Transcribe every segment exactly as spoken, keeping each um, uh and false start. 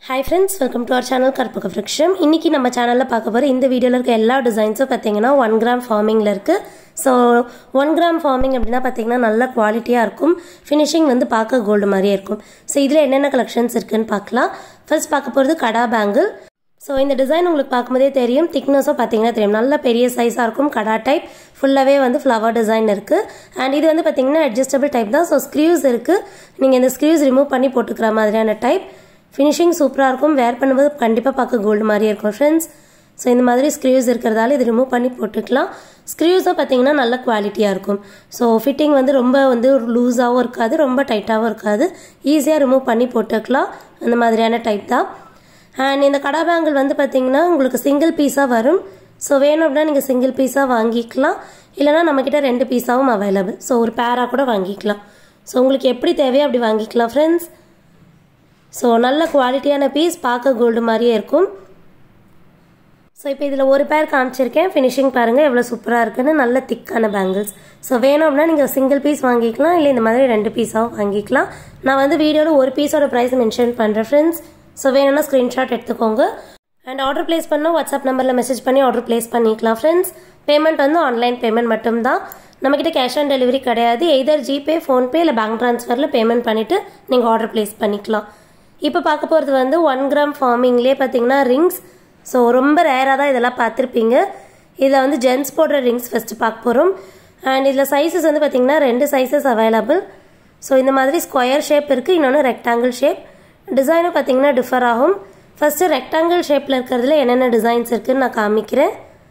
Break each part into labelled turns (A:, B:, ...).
A: Hi friends, welcome to our channel Karpaka Vriksham. இன்னைக்கு நம்ம சேனல்ல பார்க்க போற இந்த வீடியோல இருக்க எல்லா டிசைன்ஸும் பாத்தீங்கன்னா one gram formingல இருக்கு. So one gram forming அப்படினா பாத்தீங்கன்னா நல்ல குவாலிட்டியா இருக்கும். ஃபினிஷிங் வந்து பார்க்க கோல்ட் மாதிரியே இருக்கும். So இதுல என்னென்ன கலெக்ஷன்ஸ் இருக்குன்னு பார்க்கலாம். ஃபர்ஸ்ட் பார்க்க போறது கடா பேங்கிள். So இந்த டிசைன் உங்களுக்கு பார்க்கும்போதே தெரியும். திக்னஸோ பாத்தீங்கன்னா தெரியும். நல்ல பெரிய சைஸா இருக்கும். கடா டைப் ஃபுல்லாவே வந்து ஃப்ளவர் டிசைன் இருக்கு. அண்ட் இது வந்து பாத்தீங்கன்னா அட்ஜஸ்டபிள் டைப் தான். So ஸ்க்ரூஸ் இருக்கு. நீங்க இந்த ஸ்க்ரூஸ் ரிமூவ் பண்ணி போட்டுக்கிற மாதிரியான டைப். ஃபினிஷிங் சூப்பராக இருக்கும். வேர் பண்ணும்போது கண்டிப்பாக பார்க்க கோல்டு மாதிரியே இருக்கும் ஃப்ரெண்ட்ஸ். ஸோ இந்த மாதிரி ஸ்க்ரூஸ் இருக்கிறதால இது ரிமூவ் பண்ணி போட்டுக்கலாம். ஸ்க்ரூஸை பார்த்தீங்கன்னா நல்ல குவாலிட்டியாக இருக்கும். ஸோ ஃபிட்டிங் வந்து ரொம்ப வந்து லூஸாகவும் இருக்காது, ரொம்ப டைட்டாகவும் இருக்காது. ஈஸியாக ரிமூவ் பண்ணி போட்டுக்கலாம். அந்த மாதிரியான டைப் தான். அண்ட் இந்த கடா பேங்கிள் வந்து பார்த்தீங்கன்னா உங்களுக்கு சிங்கிள் பீஸாக வரும். ஸோ வேணும் அப்படின்னா நீங்கள் சிங்கிள் பீஸாக வாங்கிக்கலாம். இல்லைனா நம்மக்கிட்ட ரெண்டு பீஸாகவும் அவைலபிள். ஸோ ஒரு பேராக கூட வாங்கிக்கலாம். ஸோ உங்களுக்கு எப்படி தேவையோ அப்படி வாங்கிக்கலாம் ஃப்ரெண்ட்ஸ். ஸோ நல்ல குவாலிட்டியான பீஸ், பார்க்க கோல்டு மாதிரியே இருக்கும். ஸோ இப்போ இதில் ஒரு பேர் காமிச்சிருக்கேன். ஃபினிஷிங் பாருங்கள் எவ்வளோ சூப்பராக இருக்குன்னு. நல்ல திக்கான பேங்கிள்ஸ். ஸோ வேணும் அப்படின்னா நீங்கள் சிங்கிள் பீஸ் வாங்கிக்கலாம், இல்லை இந்த மாதிரி ரெண்டு பீஸாகவும் வாங்கிக்கலாம். நான் வந்து வீடியோவில் ஒரு பீஸோட ப்ரைஸ் மென்ஷன் பண்ணுறேன் ஃப்ரெண்ட்ஸ். ஸோ வேணும்னா ஸ்க்ரீன்ஷாட் எடுத்துக்கோங்க. அண்ட் ஆர்டர் பிளேஸ் பண்ணால் வாட்ஸ்அப் நம்பரில் மெசேஜ் பண்ணி ஆர்டர் பிளேஸ் பண்ணிக்கலாம் ஃப்ரெண்ட்ஸ். பேமெண்ட் வந்து ஆன்லைன் பேமெண்ட் மட்டும்தான். நம்மக்கிட்ட கேஷ் ஆன் டெலிவரி கிடையாது. எய்தர் ஜிபே, ஃபோன்பே இல்லை பேங்க் ட்ரான்ஸ்ஃபரில் பேமெண்ட் பண்ணிவிட்டு நீங்கள் ஆர்டர் பிளேஸ் பண்ணிக்கலாம். இப்போ பார்க்க போகிறது வந்து ஒன் கிராம் ஃபார்மிங்லேயே பார்த்தீங்கன்னா ரிங்ஸ். ஸோ ரொம்ப ரேராக தான் இதெல்லாம் பார்த்துருப்பீங்க. இதில் வந்து ஜென்ஸ் போடுற ரிங்ஸ் ஃபஸ்ட்டு பார்க்க போகிறோம். அண்ட் இதில் சைஸஸ் வந்து பார்த்தீங்கன்னா ரெண்டு சைஸஸ் அவைலபிள். ஸோ இந்த மாதிரி ஸ்கொயர் ஷேப் இருக்குது, இன்னொன்று ரெக்டாங்கிள் ஷேப். டிசைனும் பார்த்தீங்கன்னா டிஃபர் ஆகும். ஃபஸ்ட்டு ரெக்டாங்கிள் ஷேப்பில் இருக்கிறதுல என்னென்ன டிசைன்ஸ் இருக்குதுன்னு நான் காமிக்கிறேன்.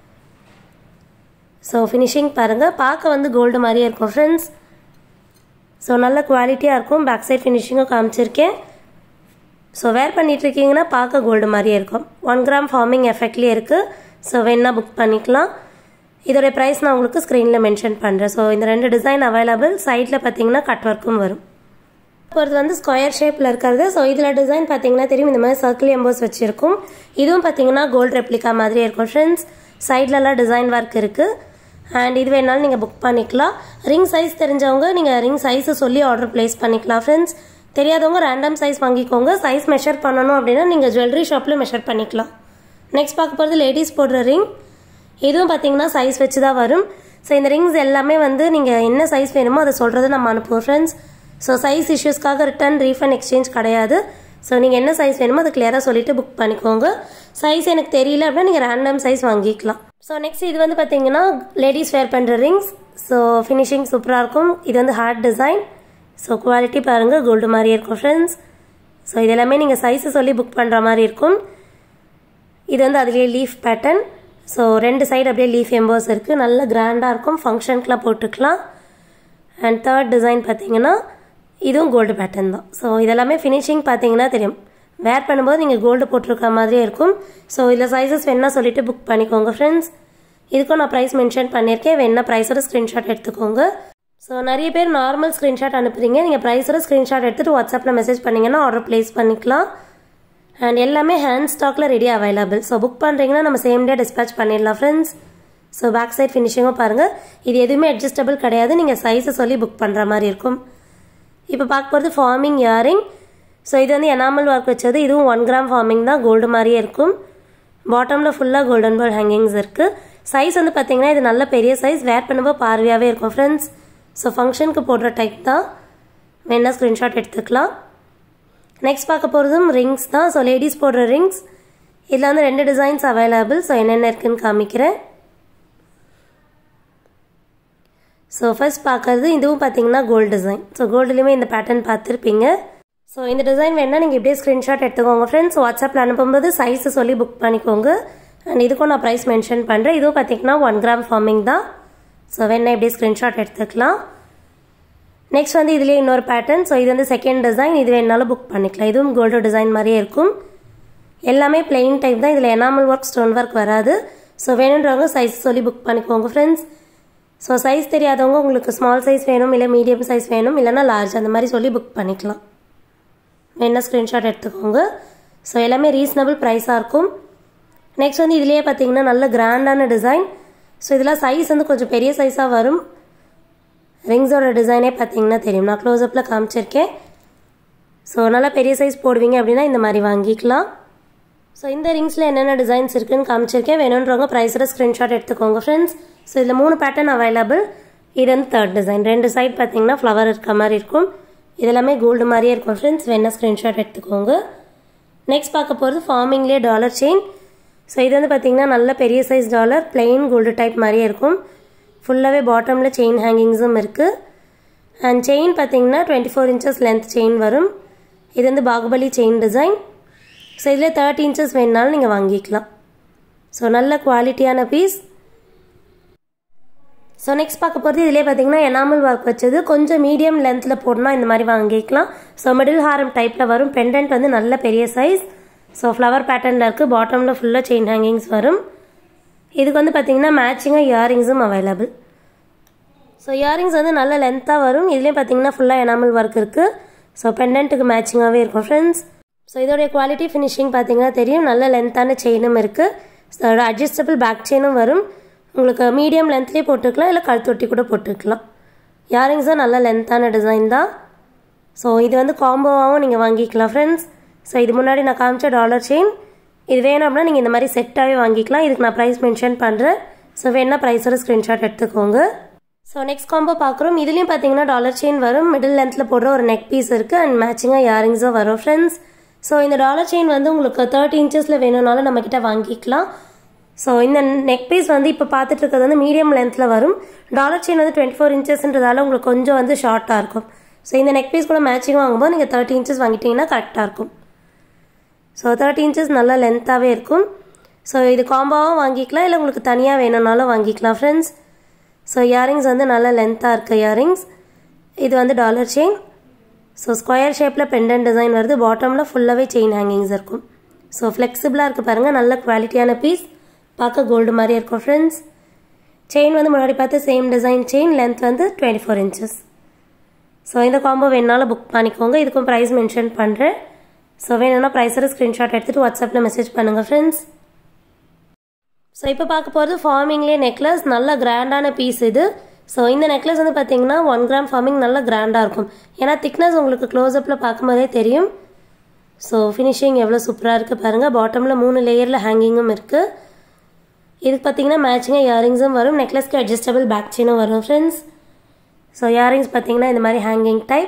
A: ஸோ ஃபினிஷிங் பாருங்கள், பார்க்க வந்து கோல்டு மாதிரியே இருக்கும் ஃப்ரெண்ட்ஸ். ஸோ நல்ல குவாலிட்டியாக இருக்கும். பேக் சைட் ஃபினிஷிங்கும் காமிச்சிருக்கேன். ஸோ வேர் பண்ணிகிட்ருக்கீங்கன்னா பார்க்க கோல்டு மாதிரியே இருக்கும். ஒன் கிராம் ஃபார்மிங் எஃபெக்ட்லேயே இருக்குது. ஸோ வேணா புக் பண்ணிக்கலாம். இதோடைய ப்ரைஸ் நான் உங்களுக்கு ஸ்க்ரீனில் மென்ஷன் பண்ணுறேன். ஸோ இந்த ரெண்டு டிசைன் அவைலபிள். சைடில் பார்த்தீங்கன்னா கட் ஒர்க்கும் வரும். போகிறது வந்து ஸ்கொயர் ஷேப்பில் இருக்கிறது. ஸோ இதில் டிசைன் பார்த்தீங்கன்னா தெரியும், இந்த மாதிரி சர்க்கிள் எம்போஸ் வச்சுருக்கும். இதுவும் பார்த்தீங்கன்னா கோல்டு ரெப்ளிகா மாதிரியே இருக்கும் ஃப்ரெண்ட்ஸ். சைட்லலாம் டிசைன் ஒர்க் இருக்குது. அண்ட் இது வேணாலும் நீங்கள் புக் பண்ணிக்கலாம். ரிங் சைஸ் தெரிஞ்சவங்க நீங்கள் ரிங் சைஸை சொல்லி ஆர்டர் பிளேஸ் பண்ணிக்கலாம் ஃப்ரெண்ட்ஸ். தெரியாதவங்க ரேண்டம் சைஸ் வாங்கிக்கோங்க. சைஸ் மெஷர் பண்ணணும் அப்படின்னா நீங்கள் ஜுவல்லரி ஷாப்பில் மெஷர் பண்ணிக்கலாம். நெக்ஸ்ட் பார்க்க போகிறது லேடிஸ் போடுற ரிங். இதுவும் பார்த்தீங்கன்னா சைஸ் வச்சு தான் வரும். ஸோ இந்த ரிங்ஸ் எல்லாமே வந்து நீங்கள் என்ன சைஸ் வேணுமோ அதை சொல்கிறத நம்ம அனுப்புவோம் ஃப்ரெண்ட்ஸ். ஸோ சைஸ் இஷ்யூஸ்க்காக ரிட்டர்ன், ரீஃபண்ட், எக்ஸ்சேஞ்ச் கிடையாது. ஸோ நீங்கள் என்ன சைஸ் வேணுமோ அதை கிளியராக சொல்லிவிட்டு புக் பண்ணிக்கோங்க. சைஸ் எனக்கு தெரியல அப்படின்னா நீங்கள் ரேண்டம் சைஸ் வாங்கிக்கலாம். ஸோ நெக்ஸ்ட் இது வந்து பார்த்தீங்கன்னா லேடிஸ் வேர் பண்ணுற ரிங்ஸ். ஸோ ஃபினிஷிங் சூப்பராக இருக்கும். இது வந்து ஹார்ட் டிசைன். ஸோ குவாலிட்டி பாருங்கள் கோல்டு மாதிரி இருக்கும் ஃப்ரெண்ட்ஸ். ஸோ இது எல்லாமே நீங்கள் சைஸை சொல்லி புக் பண்ணுற மாதிரி இருக்கும். இது வந்து அதுலேயே லீஃப் பேட்டர்ன். ஸோ ரெண்டு சைடு அப்படியே லீஃப் எம்போஸ் இருக்குது. நல்ல கிராண்டாக இருக்கும். ஃபங்க்ஷனுக்குலாம் போட்டுக்கலாம். அண்ட் தேர்ட் டிசைன் பார்த்தீங்கன்னா இதுவும் கோல்டு பேட்டர்ன் தான். ஸோ இதெல்லாமே ஃபினிஷிங் பார்த்தீங்கன்னா தெரியும். வேர் பண்ணும்போது நீங்கள் கோல்டு போட்டிருக்க மாதிரியே இருக்கும். ஸோ இதில் சைஸஸ் வேணா சொல்லிவிட்டு புக் பண்ணிக்கோங்க ஃப்ரெண்ட்ஸ். இதுக்கும் நான் ப்ரைஸ் மென்ஷன் பண்ணியிருக்கேன். வேணா ப்ரைஸோட ஸ்க்ரீன்ஷாட் எடுத்துக்கோங்க. ஸோ நிறைய பேர் நார்மல் ஸ்க்ரீன்ஷாட் அனுப்புறீங்க. நீங்கள் ப்ரைஸோட ஸ்க்ரீன்ஷாட் எடுத்துகிட்டு வாட்ஸ்அப்பில் மெசேஜ் பண்ணிங்கன்னா ஆர்டர் பிளேஸ் பண்ணிக்கலாம். அண்ட் எல்லாமே ஹேண்ட் ஸ்டாக்கில் ரெடி அவைலபிள். ஸோ புக் பண்ணுறீங்கன்னா நம்ம சேம் டே டிஸ்பேச் பண்ணிடலாம் ஃப்ரெண்ட்ஸ். ஸோ பேக் சைட் ஃபினிஷிங்கும் பாருங்கள். இது எதுவுமே அட்ஜஸ்டபிள் கிடையாது. நீங்கள் சைஸை சொல்லி புக் பண்ணுற மாதிரி இருக்கும். இப்போ பார்க்க போகிறது ஃபார்மிங் இயரிங். ஸோ இது வந்து எனாமல் ஒர்க் வச்சது. இதுவும் ஒன் கிராம் ஃபார்மிங் தான். கோல்டு மாதிரியே இருக்கும். பாட்டமில் ஃபுல்லாக கோல்டன் பால் ஹேங்கிங்ஸ் இருக்குது. சைஸ் வந்து பார்த்தீங்கன்னா இது நல்ல பெரிய சைஸ். வேர் பண்ணும்போது பார்வையாகவே இருக்கும் ஃப்ரெண்ட்ஸ். ஸோ ஃபங்க்ஷனுக்கு போடுற டைப் தான். வேணா ஸ்க்ரீன்ஷாட் எடுத்துக்கலாம். நெக்ஸ்ட் பார்க்க போகிறதும் ரிங்ஸ் தான். ஸோ லேடிஸ் போடுற ரிங்ஸ். இதில் வந்து ரெண்டு டிசைன்ஸ் அவைலபிள். ஸோ என்னென்ன இருக்குன்னு காமிக்கிறேன். ஸோ ஃபர்ஸ்ட் பார்க்கறது இதுவும் பார்த்தீங்கன்னா கோல்டு டிசைன். ஸோ கோல்டுலேயுமே இந்த பேட்டர்ன் பார்த்துருப்பீங்க. ஸோ இந்த டிசைன் வேணால் நீங்கள் இப்படியே ஸ்க்ரீன்ஷாட் எடுத்துக்கோங்க ஃப்ரெண்ட்ஸ். வாட்ஸ்அப்பில் அனுப்பும்போது சைஸை சொல்லி புக் பண்ணிக்கோங்க. அண்ட் இதுக்கும் நான் ப்ரைஸ் மென்ஷன் பண்ணுறேன். இதுவும் பார்த்தீங்கன்னா ஒன் கிராம் ஃபார்மிங் தான். ஸோ வேணா இப்படியே ஸ்க்ரீன்ஷாட் எடுத்துக்கலாம். நெக்ஸ்ட் வந்து இதுலேயே இன்னொரு பேட்டர்ன். ஸோ இது வந்து செகண்ட் டிசைன். இது வேணாலும் புக் பண்ணிக்கலாம். இதுவும் கோல்டு டிசைன் மாதிரியே இருக்கும். எல்லாமே பிளெயின் டைப் தான். இதில் எனாமல் ஒர்க், ஸ்டோன் ஒர்க் வராது. ஸோ வேணுன்றவங்க சைஸ் சொல்லி புக் பண்ணிக்கோங்க ஃப்ரெண்ட்ஸ். ஸோ சைஸ் தெரியாதவங்க உங்களுக்கு ஸ்மால் சைஸ் வேணும், இல்லை மீடியம் சைஸ் வேணும், இல்லைனா லார்ஜ், அந்த மாதிரி சொல்லி புக் பண்ணிக்கலாம். வேணா ஸ்க்ரீன்ஷாட் எடுத்துக்கோங்க. ஸோ எல்லாமே ரீசனபிள் ப்ரைஸாக இருக்கும். நெக்ஸ்ட் வந்து இதுலேயே பார்த்தீங்கன்னா நல்ல கிராண்டான டிசைன். ஸோ இதெல்லாம் சைஸ் வந்து கொஞ்சம் பெரிய சைஸாக வரும். ரிங்ஸோட டிசைனே பார்த்தீங்கன்னா தெரியும். நான் க்ளோஸ்அப்பில் காமிச்சிருக்கேன். ஸோ நல்லா பெரிய சைஸ் போடுவீங்க அப்படின்னா இந்த மாதிரி வாங்கிக்கலாம். ஸோ இந்த ரிங்ஸில் என்னென்ன டிசைன்ஸ் இருக்குதுன்னு காமிச்சிருக்கேன். வேணுன்றவங்க ப்ரைஸோட ஸ்க்ரீன்ஷாட் எடுத்துக்கோங்க ஃப்ரெண்ட்ஸ். ஸோ இதில் மூணு பேட்டர்ன் அவைலபிள். இது வந்து தேர்ட் டிசைன். ரெண்டு சைட் பார்த்தீங்கன்னா ஃப்ளவர் இருக்க மாதிரி இருக்கும். இதெல்லாமே கோல்டு மாதிரியே இருக்கும் ஃப்ரெண்ட்ஸ். வேணா ஸ்க்ரீன்ஷாட் எடுத்துக்கோங்க. நெக்ஸ்ட் பார்க்க போகிறது ஃபார்மிங்லேயே டாலர் செயின். ஸோ இது வந்து பார்த்தீங்கன்னா நல்ல பெரிய size dollar, plain gold type மாதிரியே இருக்கும். ஃபுல்லாகவே பாட்டமில் செயின் ஹேங்கிங்ஸும் இருக்குது. அண்ட் செயின் பார்த்தீங்கன்னா twenty four inches length chain வரும். இது வந்து பாகுபலி செயின் டிசைன். ஸோ இதில் தேர்ட்டி இன்ச்சஸ் வேணுனாலும் நீங்கள் வாங்கிக்கலாம். ஸோ நல்ல குவாலிட்டியான பீஸ். ஸோ நெக்ஸ்ட் பார்க்க போகிறது இதிலே பார்த்தீங்கன்னா எனாமல் ஒர்க் வச்சது. கொஞ்சம் மீடியம் லென்த்தில் போடணும் இந்த மாதிரி வாங்கிக்கலாம். ஸோ மிடில் ஹாரம் டைப்பில் வரும். பெண்டன்ட் வந்து நல்ல பெரிய சைஸ். ஸோ ஃப்ளவர் பேட்டர்னில் இருக்குது. பாட்டமில் ஃபுல்லாக செயின் ஹேங்கிங்ஸ் வரும். இதுக்கு வந்து பார்த்தீங்கன்னா மேட்சிங்காக இயரிங்ஸும் அவைலபிள். ஸோ இயரிங்ஸ் வந்து நல்ல லென்த்தாக வரும். இதுலேயும் பார்த்தீங்கன்னா ஃபுல்லாக எனாமல் ஒர்க் இருக்குது. ஸோ பெண்டன்ட்டுக்கு மேட்சிங்காகவே இருக்கும் ஃப்ரெண்ட்ஸ். ஸோ இதோடைய குவாலிட்டி ஃபினிஷிங் பார்த்தீங்கன்னா தெரியும். நல்ல லென்த்தான செயினும் இருக்குது. ஸோ அட்ஜஸ்டபிள் பேக் செயினும் வரும். உங்களுக்கு மீடியம் லென்த்லேயே போட்டுக்கலாம், இல்லை கழுத்தொட்டி கூட போட்டுக்கலாம். இயரிங்ஸும் நல்ல லென்த்தான டிசைன் தான். ஸோ இது வந்து காம்போவாகவும் நீங்கள் வாங்கிக்கலாம் ஃப்ரெண்ட்ஸ். ஸோ இது முன்னாடி நான் காமிச்ச டாலர் செயின். இது வேணும் அப்படின்னா நீங்கள் இந்த மாதிரி செட்டாகவே வாங்கிக்கலாம். இதுக்கு நான் ப்ரைஸ் மென்ஷன் பண்ணுறேன். ஸோ வேணா ப்ரைஸோட ஸ்க்ரீன்ஷாட் எடுத்துக்கோங்க. ஸோ நெக்ஸ்ட் காம்போ பார்க்குறோம். இதுலேயும் பார்த்தீங்கன்னா டாலர் செயின் வரும். மிடில் லென்த்தில் போடுற ஒரு நெக் பீஸ் இருக்குது. அண்ட் மேட்சிங்காக இயரிங்ஸும் வரும் ஃப்ரெண்ட்ஸ். ஸோ இந்த டாலர் செயின் வந்து உங்களுக்கு தேர்ட்டி இன்ச்சஸில் வேணும்னாலும் நம்மக்கிட்ட வாங்கிக்கலாம். ஸோ இந்த நெக் பீஸ் வந்து இப்போ பார்த்துட்டு இருக்கிறது வந்து மீடியம் லென்த்தில் வரும். டாலர் செயின் வந்து டுவெண்ட்டி ஃபோர் இன்ச்சஸ்ன்றதால உங்களுக்கு கொஞ்சம் வந்து ஷார்ட்டாக இருக்கும். ஸோ இந்த நெக் பீஸ் கூட மேட்சிங் வாங்கும்போது நீங்கள் தேர்ட்டி இன்ச்சஸ் வாங்கிட்டீங்கன்னா கரெக்டாக இருக்கும். ஸோ தேர்ட்டி இன்ச்சஸ் நல்லா லென்த்தாகவே இருக்கும். ஸோ இது காம்போவாகவும் வாங்கிக்கலாம், இல்லை உங்களுக்கு தனியாக வேணும்னாலும் வாங்கிக்கலாம் ஃப்ரெண்ட்ஸ். ஸோ இயரிங்ஸ் வந்து நல்லா லென்த்தாக இருக்குது இயரிங்ஸ். இது வந்து டாலர் செயின். ஸோ ஸ்கொயர் ஷேப்பில் பெண்டன்ட் டிசைன் வருது. பாட்டமில் ஃபுல்லாகவே செயின் ஹேங்கிங்ஸ் இருக்கும். ஸோ ஃப்ளெக்சிபிளாக இருக்குது பாருங்கள். நல்ல குவாலிட்டியான பீஸ். பார்க்க கோல்டு மாதிரியே இருக்கும் ஃப்ரெண்ட்ஸ். செயின் வந்து முன்னாடி பார்த்து சேம் டிசைன் செயின். லென்த் வந்து டுவெண்ட்டி ஃபோர் இன்ச்சஸ். ஸோ இந்த காம்போ வேணுனாலும் புக் பண்ணிக்கோங்க. இதுக்கும் ப்ரைஸ் மென்ஷன் பண்ணுறேன். ஸோ வேணும்னா ப்ரைஸோட ஸ்க்ரீன்ஷாட் எடுத்துகிட்டு வாட்ஸ்அப்பில் மெசேஜ் பண்ணுங்கள் ஃப்ரெண்ட்ஸ். ஸோ இப்போ பார்க்க போகிறது ஃபார்மிங்லேயே நெக்லஸ். நல்ல கிராண்டான பீஸ் இது. ஸோ இந்த நெக்லஸ் வந்து பார்த்தீங்கன்னா ஒன் கிராம் ஃபார்மிங் நல்லா கிராண்டாக இருக்கும். ஏன்னா திக்னஸ் உங்களுக்கு க்ளோஸ்அப்பில் பார்க்கும்போதே தெரியும். ஸோ ஃபினிஷிங் எவ்வளோ சூப்பராக இருக்குது பாருங்கள். பாட்டமில் மூணு லேயரில் ஹேங்கிங்கும் இருக்குது. இதுக்கு பார்த்தீங்கன்னா மேட்சிங்காக இயரிங்ஸும் வரும். நெக்லஸ்க்கு அட்ஜஸ்டபிள் பேக் செயினும் வரும் ஃப்ரெண்ட்ஸ். ஸோ இயரிங்ஸ் பார்த்தீங்கன்னா இந்த மாதிரி ஹேங்கிங் டைப்.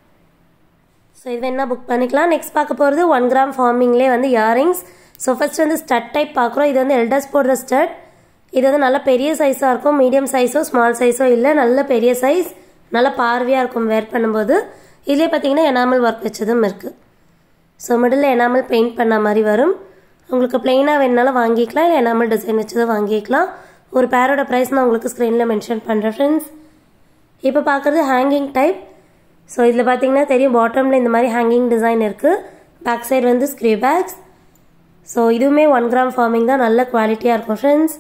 A: ஸோ இது வேணா புக் பண்ணிக்கலாம். நெக்ஸ்ட் பார்க்க போகிறது ஒன் கிராம் ஃபார்மிங்லேயே வந்து இயரிங்ஸ். ஸோ ஃபர்ஸ்ட் வந்து ஸ்டட் டைப் பார்க்குறோம். இது வந்து எல்டர்ஸ் போடுற ஸ்டட். இது வந்து நல்ல பெரிய சைஸாக இருக்கும். மீடியம் சைஸோ ஸ்மால் சைஸோ இல்லை, நல்ல பெரிய சைஸ். நல்ல பார்வையாக இருக்கும் வேர் பண்ணும்போது. இதுலேயே பார்த்தீங்கன்னா எனாமல் ஒர்க் வச்சதும் இருக்குது. ஸோ மிடில் எனாமல் பெயிண்ட் பண்ண மாதிரி வரும். உங்களுக்கு பிளெயினாக வேணுனாலும் வாங்கிக்கலாம், இல்லை எனாமல் டிசைன் வச்சதும் வாங்கிக்கலாம். ஒரு பேரோட ப்ரைஸ் நான் உங்களுக்கு ஸ்க்ரீனில் மென்ஷன் பண்ணுறேன் ஃப்ரெண்ட்ஸ். இப்போ பார்க்குறது ஹேங்கிங் டைப். ஸோ இதில் பார்த்தீங்கன்னா தெரியும் பாட்டமில் இந்த மாதிரி ஹேங்கிங் டிசைன் இருக்குது. பேக் சைடு வந்து ஸ்க்ரீ பேக்ஸ். ஸோ இதுவுமே ஒன் கிராம் ஃபார்மிங் தான். நல்ல குவாலிட்டியாக இருக்கும் ஃப்ரெண்ட்ஸ்.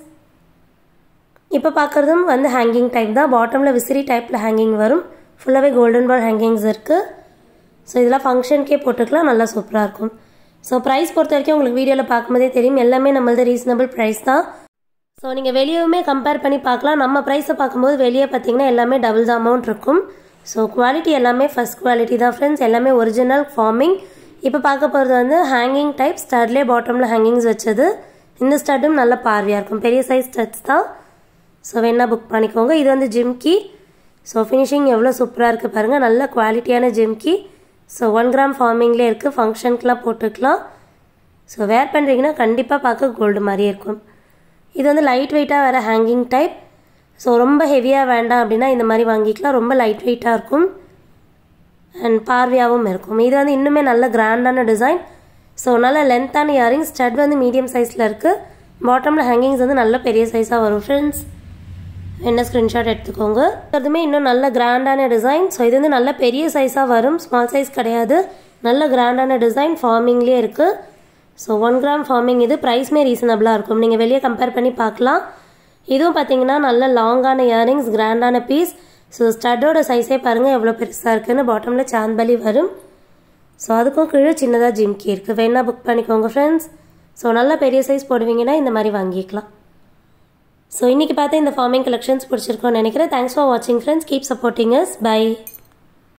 A: இப்போ பார்க்குறதும் வந்து ஹேங்கிங் டைப் தான். பாட்டமில் விசிறி டைப்பில் ஹேங்கிங் வரும். ஃபுல்லாகவே கோல்டன் பால் ஹேங்கிங்ஸ் இருக்குது. ஸோ இதெல்லாம் ஃபங்க்ஷனுக்கே போட்டுக்கலாம். நல்லா சூப்பராக இருக்கும். ஸோ ப்ரைஸ் பொறுத்த வரைக்கும் உங்களுக்கு வீடியோவில் பார்க்கும்போதே தெரியும். எல்லாமே நம்மளது ரீசனபிள் ப்ரைஸ் தான். ஸோ நீங்கள் வெளியவுமே கம்பேர் பண்ணி பார்க்கலாம். நம்ம ப்ரைஸை பார்க்கும்போது வெளியே பார்த்தீங்கன்னா எல்லாமே டபுள் தான் அமௌண்ட் இருக்கும். ஸோ குவாலிட்டி எல்லாமே ஃபஸ்ட் குவாலிட்டி தான் ஃப்ரெண்ட்ஸ். எல்லாமே ஒரிஜினல் ஃபார்மிங். இப்போ பார்க்க போகிறது வந்து ஹேங்கிங் டைப். ஸ்டட்லேயே பாட்டமில் ஹேங்கிங்ஸ் வச்சது. இந்த ஸ்டட்டும் நல்ல பார்வையாக இருக்கும். பெரிய சைஸ் ஸ்டட்ஸ் தான். ஸோ வேணா புக் பண்ணிக்கோங்க. இது வந்து ஜிம்கி. ஸோ ஃபினிஷிங் எவ்வளோ சூப்பராக இருக்குது பாருங்கள். நல்ல குவாலிட்டியான ஜிம்கி. ஸோ ஒன் கிராம் ஃபார்மிங்லேயே இருக்குது. ஃபங்க்ஷனுக்குலாம் போட்டுக்கலாம். ஸோ வேர் பண்ணுறீங்கன்னா கண்டிப்பாக பார்க்க கோல்டு மாதிரியே இருக்கும். இது வந்து லைட் வெயிட்டாக வர ஹேங்கிங் டைப். ஸோ ரொம்ப ஹெவியாக வேண்டாம் அப்படின்னா இந்த மாதிரி வாங்கிக்கலாம். ரொம்ப லைட் வெயிட்டாக இருக்கும் அண்ட் பார்வையாகவும் இருக்கும். இது வந்து இன்னுமே நல்ல கிராண்டான டிசைன். ஸோ நல்ல லென்த்தான இயரிங்ஸ். ஸ்டட் வந்து மீடியம் சைஸில் இருக்குது. பாட்டமில் ஹேங்கிங்ஸ் வந்து நல்ல பெரிய சைஸாக வரும் ஃப்ரெண்ட்ஸ். என்ன ஸ்க்ரீன்ஷாட் எடுத்துக்கோங்க. அதுவுமே இன்னும் நல்ல கிராண்டான டிசைன். ஸோ இது வந்து நல்ல பெரிய சைஸாக வரும். ஸ்மால் சைஸ் கிடையாது. நல்ல கிராண்டான டிசைன். ஃபார்மிங்லேயே இருக்குது. So one gram forming. இது ப்ரைஸ்மே ரீசனபிளாக இருக்கும். நீங்கள் வெளியே கம்பேர் பண்ணி பார்க்கலாம். இதுவும் பார்த்தீங்கன்னா நல்ல லாங்கான இயரிங்ஸ், கிராண்டான பீஸ். ஸோ ஸ்டட்டோட சைஸே பாருங்கள் எவ்வளோ பெருசாக இருக்குன்னு. பாட்டமில் சாந்த்பலி வரும். ஸோ அதுக்கும் கீழே சின்னதாக ஜிம்கி இருக்குது. வேணா புக் பண்ணிக்கோங்க ஃப்ரெண்ட்ஸ். ஸோ நல்ல பெரிய சைஸ் போடுவீங்கன்னா இந்த மாதிரி வாங்கிக்கலாம். ஸோ இன்றைக்கி பார்த்தா இந்த ஃபார்மிங் கலெக்ஷன்ஸ் பிடிச்சிருக்கோன்னு நினைக்கிறேன். தேங்க்ஸ் ஃபார் வாட்சிங் friends. Keep supporting us. By.